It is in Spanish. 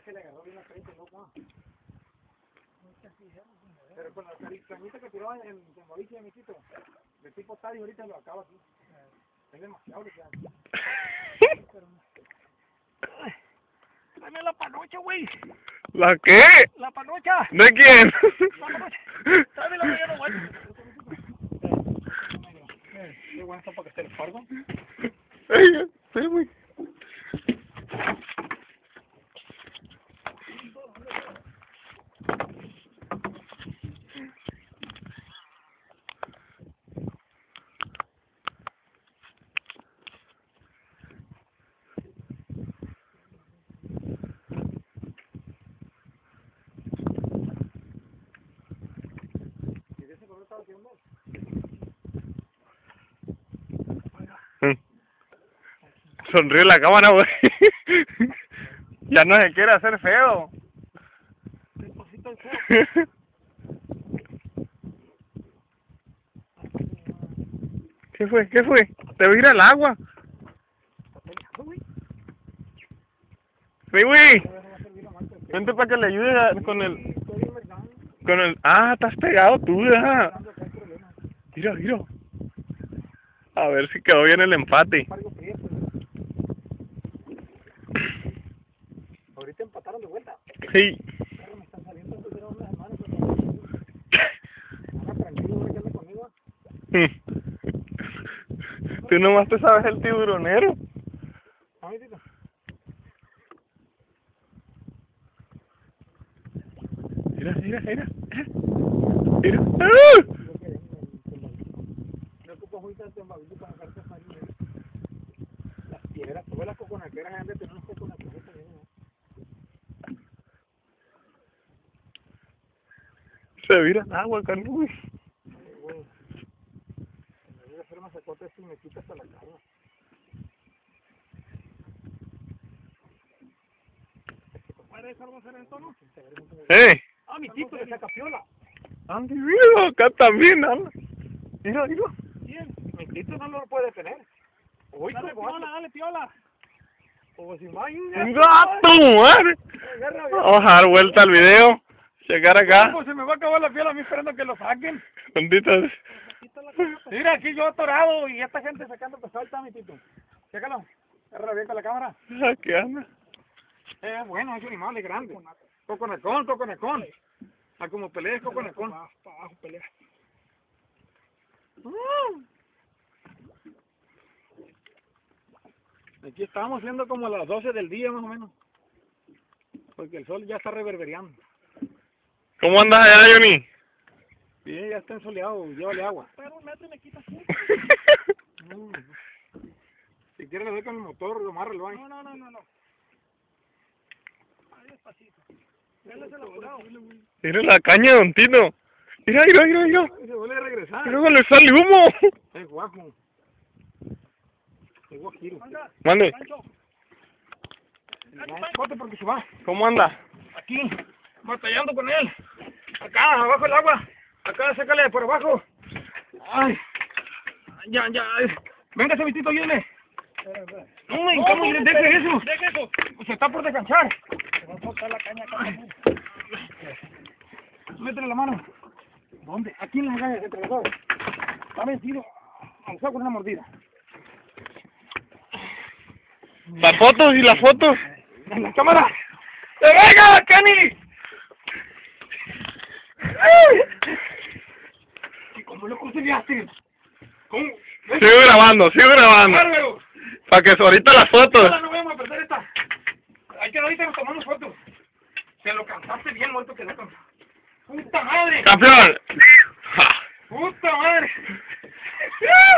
se le agarró bien la frente, loco. Pero con la cañita que tiró en boliche de mi tito, el tipo está y ahorita lo acaba aquí. Es demasiado, Dame la panocha, güey. ¿La qué? La panocha. ¿De quién? La panocha. Dame la mañana, güey. Qué bueno está para que se les pargo. Sí, güey. Sonríe la cámara, güey. Ya no se quiere hacer feo. ¿Qué fue? ¿Qué fue? Te voy a ir al agua. Sí, güey. Vente para que le ayude con el... Ah, estás pegado tú, ya. Mira, mira. A ver si quedó bien el empate. Ahorita empataron de vuelta. Sí. Me están saliendo unas semanas, pero tranquilo, güey, que ande conmigo. Tú nomás te sabes el tiburonero. Mira, mira, mira. Mira. No ocupo ahorita el tembabito para cartas marinas. Las piedras, todas las coconaqueras han de tener unos coconaqueros también, ¿no? Se vira el agua, Carlos. Güey. Me voy a hacer más sacotes y me quitas a la carne. ¿Puede dejar hacer el tono? Ah, mi chico le saca piola. Andy, mira, acá también, anda. Mira, mira. ¿Quién? Mi tito no lo puede tener. Uy, dale piola, dale piola. Como si no hay un ¡Gato, madre! Vamos a dar vuelta al video. Checar acá. Se me va a acabar la piola a mí esperando que lo saquen. Benditas. Mira, aquí yo atorado y esta gente sacando pesado está, mi tito. Chécalo. Agárrala bien con la cámara. ¿Qué anda? Bueno, es un animal, es grande. Coconacón, coconacón. A como peleas, coconacón. Para abajo pelea. Aquí estamos siendo como a las 12 del día más o menos. Porque el sol ya está reverberando. ¿Cómo andas allá, Johnny? Bien, ya está ensoleado, llévale agua. Pero un metro y me quitas tú. Si quieres le doy con el motor, lo amárralo ahí. No. Ahí despacito. Mira la caña, don Tino. Mira. Se vuelve a regresar. Y luego le sale humo. Es guapo. Es guajiro. Mande. Corte porque se va. ¿Cómo anda? Aquí, batallando con él. Acá, abajo el agua. Acá, sácale por abajo. Ay. Ya. Véngase, mi tito, ayúdeme. No, deje eso. Se está por descansar. Se va a soltar la caña acá. Métele la mano. ¿Dónde? Aquí en la caña, entre los dos. Está vencido. Vamos a con una mordida. Las fotos y las fotos. En la cámara. ¡Venga, Kenny! ¿Y cómo lo conciliaste? ¿Cómo? Sigo grabando. Para que ahorita las fotos. No vamos a perder esta. Hay que ahorita nos tomamos fotos. Te lo cantaste bien, muerto que no cansado. ¡Puta madre! ¡Campeón! ¡Puta madre!